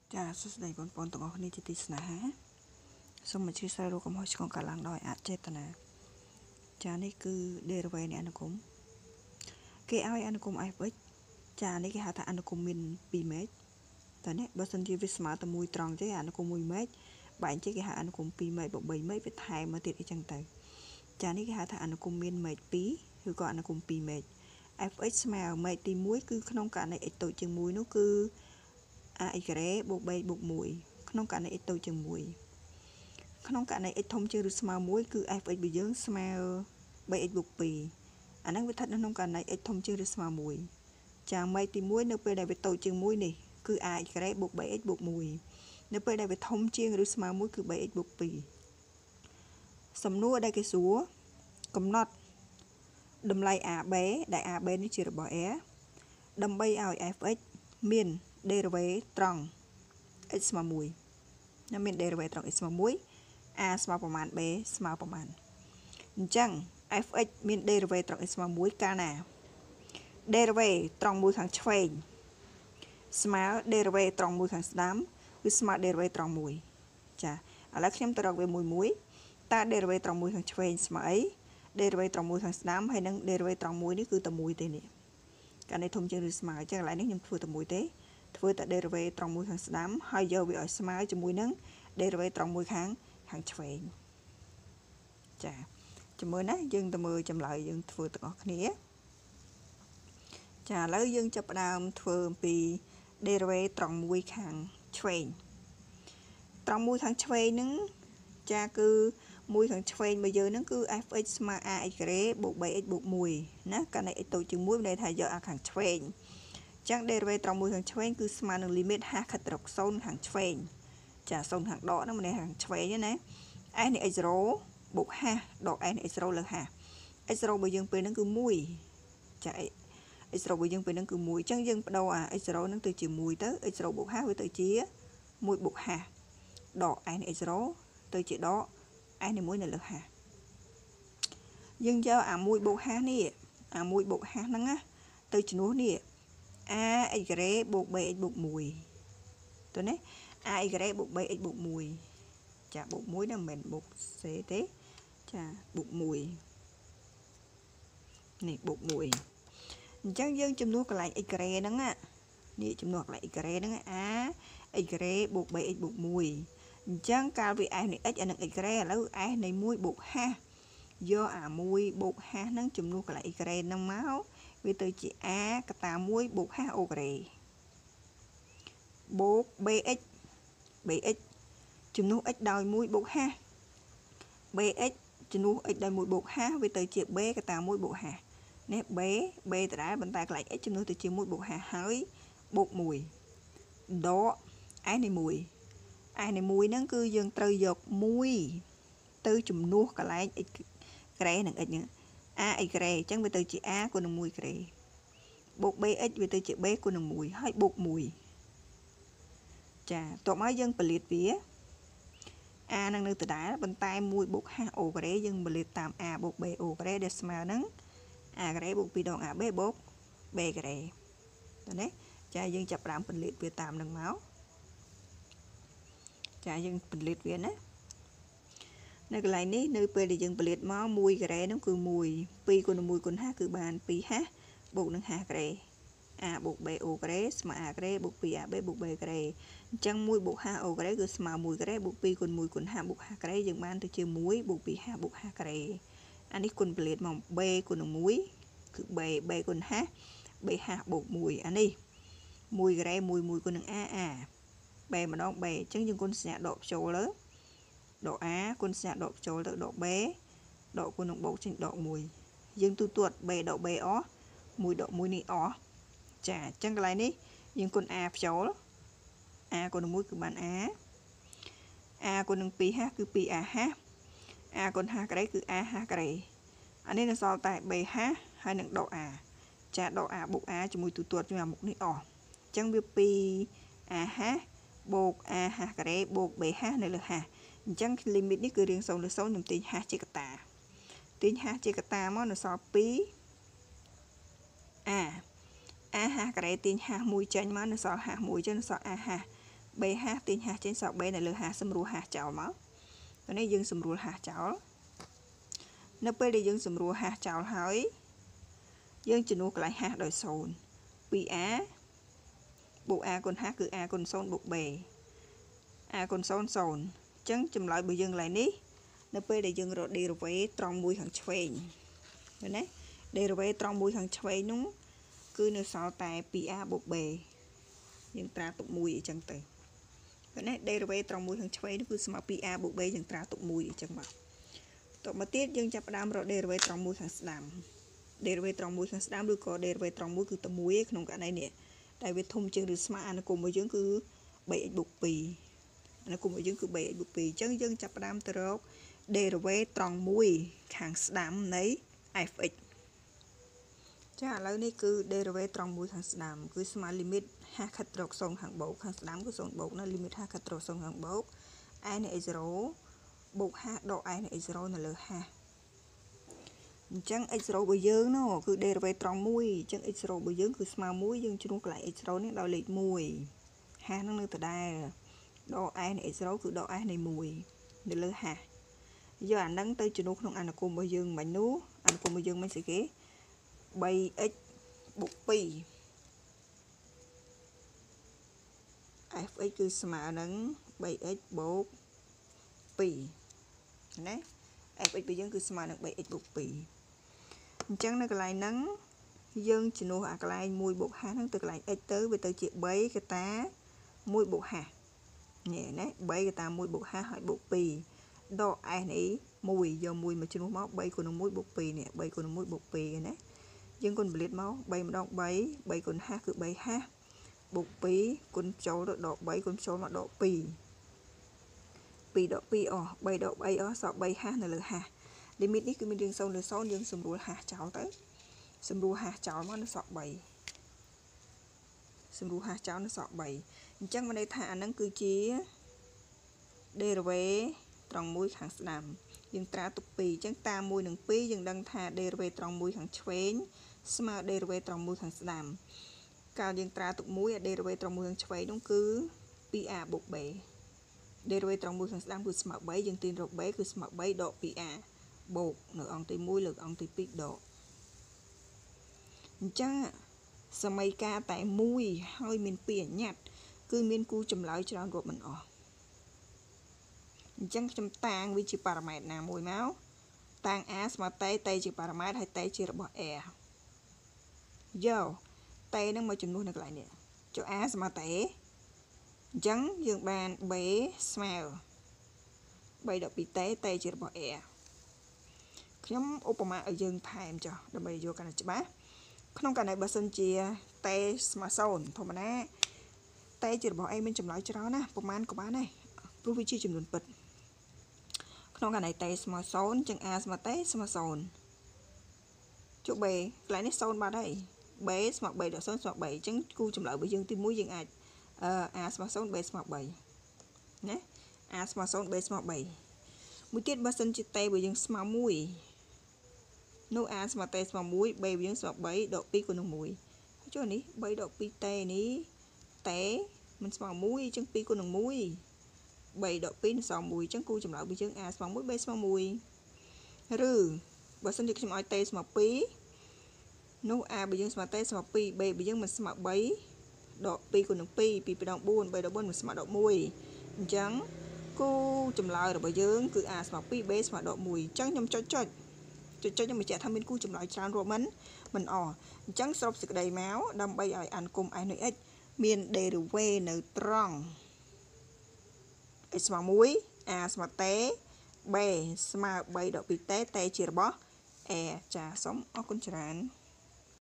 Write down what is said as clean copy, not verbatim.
Chà, số này bọn bọn tụi con đi chỉ tí hả? Xong mà chia sẻ rồi cũng hỏi con cả làng đòi chết nè. Chà này cứ để rồi về nè anh cũng. Cái ai anh cũng ai với. Chà này cái hạt anh cũng mình bị mệt. Tại nè, bớt sân chia với smart tầm mùi tròn chứ anh cũng mùi mệt. Bạn chứ cái hạt anh cũng bị mệt bộ bầy mệt với thai mà tiệt đi chẳng tới. Chà này cái hạt anh cũng mình mệt bí, rồi còn anh cũng bị mệt. FX smell mệt thì muối cứ không cả này tổ chừng muối nó cứ ai cái bộ bầy bộ mùi không cả này tổ chừng mùi. Không cả này thông chưa được smell muối cứ FX bị dưỡng smell bầy bục bì. Anh đang với thật nó không cả này thông chưa được smell muối. Chàng mây thì muối nếu bây đây với tổ chừng muối này cứ ai cái bục bầy bục mùi. Nếu bây đây với thông chiên được smell muối cứ bầy bục bì. Sầm nua ở đây cái súa cầm nọt đâm lại A bé đại A bé nó chỉ là bỏ é đâm bay ao FX miền derivative tròn x mà mùi nó miền derivative tròn x mà muối A small ប្រមាណ B small ប្រមាណអញ្ចឹង FX មាន derivative ត្រង់ x ស្មើ1កាលណា derivative ត្រង់មួយខាងឆ្វេងស្មើ derivative ត្រង់មួយខាងស្ដាំគឺស្មើ derivative ត្រង់មួយចាឥឡូវខ្ញុំទៅរកវាមួយតើ derivative ត្រង់មួយខាងឆ្វេងស្មើអី derivative ត្រង់មួយខាងស្ដាំហើយនឹង derivative ត្រង់មួយនេះគឺតែមួយទេនេះកាលនេះធំជាងឬស្មើអញ្ចឹងឥឡូវនេះខ្ញុំធ្វើតែមួយទេធ្វើតែ derivative ត្រង់មួយខាងស្ដាំហើយយកវាឲ្យស្មើជាមួយនឹង derivative ត្រង់មួយខាងឆ្វេងចាចាំមើលណាយើងទៅមើលចម្លើយយើងធ្វើទាំងអស់គ្នាចាឥឡូវយើងចាប់ផ្ដើមធ្វើអំពី derivative ត្រង់មួយខាងឆ្វេងត្រង់មួយខាងឆ្វេងហ្នឹងចាគឺមួយខាងឆ្វេងរបស់យើងហ្នឹងគឺ fx ស្មើ ax ការ៉េបូក bx បូក1ណាកាលនេះ x តូចជាង1មានន័យថាយកអាខាងឆ្វេងអញ្ចឹង derivative ត្រង់មួយខាងឆ្វេងគឺស្មើនឹង limit ហាខិតរក0ខាងឆ្វេងចា0ខាងដកហ្នឹងមានន័យខាងឆ្វេងណា s នៃ x0 បូកហាដក s នៃ x0 លើហា x0 របស់យើងពេលហ្នឹងគឺ1ចា x0 របស់យើងពេលហ្នឹងគឺ1អញ្ចឹងយើងបដូរអា x0 ហ្នឹងទៅជា1ទៅ x0 បូកហាវាទៅជា1បូកហាដក s នៃ x0 ទៅជាដក s នៃ1នៅលើហាយើងយកអា1បូកហានេះអា1បូកហាហ្នឹងណាទៅជំនួសនេះ ax ការ៉េបូក bx បូក1ទៅណា ax ការ៉េបូក bx បូក1ចាបូក1ហ្នឹងមិនមែនបូក c ទេចាបូក1នេះបូក1អញ្ចឹងយើងចំនួនកន្លែង x ការ៉េហ្នឹងនេះចំនួនកន្លែង x ការ៉េហ្នឹង a x ការ៉េបូក bx បូក1អញ្ចឹងកាលវា s នៃ x អានឹង x ការ៉េឥឡូវ s នៃ1បូកហាយកអា1បូកហាហ្នឹងចំនួនកន្លែង x ការ៉េហ្នឹងមកវាទៅជា a កតា1បូកហា o ការ៉េបូក bx ជំនួស x ដោយ1បូកហា bx ជំនួស x ដោយ1បូកហាវាទៅជា b កតា1បូកហានេះ b ដដែលប៉ុន្តែកន្លែង x ជំនួសទៅជា1បូកហាហើយបូក1ដក s នៃ1 s នៃ1ហ្នឹងគឺយើងត្រូវយក1ទៅជំនួសកន្លែង x ការ៉េនិង x ហ្នឹង a x ការ៉េអញ្ចឹងវាទៅជា a គុណនឹង1ការ៉េបូក bx វាទៅជា b គុណនឹង1ហើយបូក1ចាតោះមកយើងផលិតវា a នឹងនៅដដែលប៉ុន្តែ1បូកហា o ការ៉េយើងផលិតតាម a បូក b o ការ៉េដែលស្មើនឹង a ការ៉េបូក2ដង ab បូក b ការ៉េតើនេះចាយើងចាប់ផ្ដើមផលិតវាតាមនឹងមកចាយើងផលិតវាណានៅកន្លែងនេះនៅពេលដែលយើងផលិតមក1ការ៉េនោះគឺ1 2គុណនឹង1គុណហាគឺបាន2ហាបូកនឹងហាការ៉េ a បូក b o ការ៉េស្មើ a ការ៉េបូក 2ab បូក b ការ៉េអញ្ចឹង1បូកហា o ការ៉េគឺស្មើ1ការ៉េបូក2គុណ1គុណហាបូកហាការ៉េយើងបានទៅជា1បូក2ហាបូកហាការ៉េអានេះគុណផលិតមក b គុណនឹង1គឺ b គុណហា b ហាបូក1អានេះ1ការ៉េ1គុណនឹង a b ម្ដង b អញ្ចឹងយើងគុណសញ្ញាដកចូលលើដក a គុណសញ្ញាដកចូលទៅដក b ដកគុណនឹងបូកចេញដក1យើងទូទាត់ b ដក b អស់1ដក1នេះអស់ចាអញ្ចឹងកន្លែងនេះយើងគុណ a ចូល a គុណនឹង1គឺបាន a គុណនឹង2ហាគឺ 2a ហា a គុណហាការ៉េគឺ a ហាការ៉េអានេះនៅសល់តែ b ហាហើយនឹងដក a ចាដក a បូក a ជាមួយទូទាត់ជាមួយអាមុខនេះអស់អញ្ចឹងវា 2a ហាបូក a ហាការ៉េបូក b ហានៅលើហាអញ្ចឹង limit នេះគឺរៀង0លើ0ខ្ញុំទាញហាជាកតាទាញហាជាកតាមកនៅសល់ 2a ហាការ៉េទាញហា1ចេញមកនៅសល់ហា1ចឹងនៅសល់ a ហា B ha tin ha trên sọc B này lừa ha xâm rùa ha chảo máu cái này dương xâm rùa ha chảo nó bây để dương xâm rùa ha chảo hỏi dương chỉ nuốt lại ha đổi sồn bị á bộ A con ha cứ A con sồn bộ B A con sồn sồn chẳng chùm lại bởi dương lại ní nó bây để dương rồi đi rồi với trong mùi hàng chuyền rồi đấy đi rồi với trong mùi hàng chuyền đúng cứ nó sao tại PA bộ B nhưng tra tụ mùi chẳng từ cái này đây rồi trong mùi hàng chuyền nó cứ sao PA bộ B nhưng tra tụ mùi chẳng mà tụ mà tiết dương chập đam rồi đây rồi trong mùi hàng đam đây rồi trong mùi hàng đam được có đây rồi trong mùi cứ tụ mùi không cả này nè tại vì thông chương được smart nó cùng với dương cứ 7 bộ pì nó cùng với dương cứ 7 bộ pì chân dương chập đam từ rồi đây rồi trong mùi hàng đam đấy fx chả lấy này cứ derivative trong mũi hàng đam cứ smart limit ha khát trọc song hàng bốc hàng đam cứ song bốc nó limit ha khát trọc song hàng bốc ai này zero bốc ha độ ai này zero là lừa ha chẳng zero bây giờ nó cứ derivative trong mũi chẳng zero bây giờ cứ smart mũi nhưng chúng lại zero này đòi lịch mùi ha nó nơi từ đây độ ai này zero cứ độ ai này mùi để lừa ha giờ anh đang tới chúng không ăn cùng bây giờ mình nú ăn cùng bây giờ mình sẽ kế 3x bục pi fx គឺស្មើនឹង 3x បូក 2 ណា fx របស់យើងគឺស្មើនឹង 3x បូក 2 អញ្ចឹងនៅកន្លែងហ្នឹងយើងជំនួសអាកន្លែង1បូក50ហ្នឹងទៅកន្លែង x ទៅវាទៅជា3កតា1បូក50នេះណា3កតា1បូក50ហើយបូក 2 ដក s នេះ1យក1មកជំនួសមក3គុណនឹង1បូក 2 នេះ3គុណនឹង1បូក 2 ណា យើងគុណពលិតមក3ម្ដង3 3គុណ50គឺ350បូក2គុណចូលទៅដក3គុណចូលមកដក2 2ដក2អស់3ដក3អស់សល់350នៅលើ50 limit នេះគឺមានរាង0លើ0យើងសម្រួល50ចោលទៅសម្រួល50ចោលមកនៅសល់3សម្រួល50ចោលនៅសល់3អញ្ចឹងមានន័យថាអាហ្នឹងគឺជា derivative ត្រង់មួយខាងស្ដាំយើងត្រាទុក2អញ្ចឹងតាម1និង2យើងដឹងថា derivative ត្រង់មួយខាងឆ្វេងស្មើ derivative ត្រង់មួយខាងស្ដាំកាលយើងត្រាទុក1 derivative ត្រង់មួយខាងឆ្វេងនោះគឺ 2a បូក b derivative ត្រង់មួយខាងស្ដាំគឺស្មើ3យើងទាញរក b គឺស្មើ3ដក 2a បូកនៅអង្គទី1លើកអង្គទី2ដកអញ្ចឹងសមីការតែ1ហើយមាន2អញ្ញត្តិគឺមានគូចម្លើយច្រើនរាប់មិនអស់អញ្ចឹងខ្ញុំតាំងវាជាប៉ារ៉ាម៉ែត្រណាមួយមកតាំង a ស្មើតេជាប៉ារ៉ាម៉ែត្រហើយតេជារបស់ a យកតេនឹងមកចំនួននៅកន្លែងនេះចុះ a ស្មើតេអញ្ចឹងយើងបាន b ស្មើ3ដក2តេជារបស់ a ខ្ញុំឧបមាឲ្យយើងថែមចុះដើម្បីយកកាន់តែច្បាស់ក្នុងករណីបើសិនជាតេស្មើ0ធម្មតាតេជារបស់ a មានចម្លើយច្រើនណាស់ប្រហែលក៏បានដែរព្រោះវាជាចំនួនពិតក្នុងករណីតេស្មើ0ចឹង a ស្មើតេស្មើ0ចុះ b កន្លែងនេះ0បាត់ហើយ b ស្មើ3ដក0ស្មើ3ចឹងគូចម្លើយរបស់យើងទី1យើងអាចa ស្មើ0 b ស្មើ3ណា a ស្មើ0 b ស្មើ3មួយទៀតបើសិនជាតេរបស់យើងស្មើ1នោះ a ស្មើតេស្មើ1 b របស់យើងស្មើ3ដក2គុណនឹង1ចុះនេះ3ដក2តេនេះតេមិនស្មើ1ចឹង2គុណនឹង1 3ដក2នឹងសល់1អញ្ចឹងគូចម្លើយរបស់យើង a ស្មើ1 b ស្មើ1ឬបើសិនជាខ្ញុំឲ្យតេស្មើ2នោះ a របស់យើងស្មើតេស្មើ2 b របស់យើងមិនស្មើ3ដក2គុណនឹង2 2 ដក4 3ដក4មិនស្មើដក1អញ្ចឹងគូចម្លើយរបស់យើងគឺ a ស្មើ2 b ស្មើដក1អញ្ចឹងខ្ញុំចុចខ្ញុំបញ្ជាក់ថាមានគូចម្លើយច្រើនរាប់មិនអស់អញ្ចឹងសរុបសេចក្តីមកដើម្បីឲ្យអានគុំ s នៃ x មាន derivative នៅត្រង់ x ស្មើ1 a ស្មើតេ b ស្មើ3ដក2តេជារបស់ a ចាសូមអរគុណច្រើន